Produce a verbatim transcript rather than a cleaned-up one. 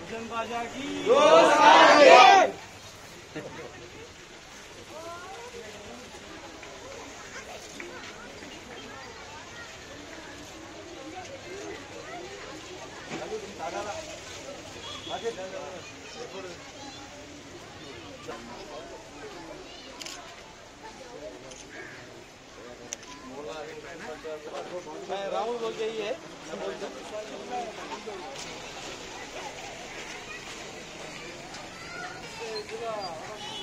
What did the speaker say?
अर्जुन बाजा की राहुल बोल के ही है।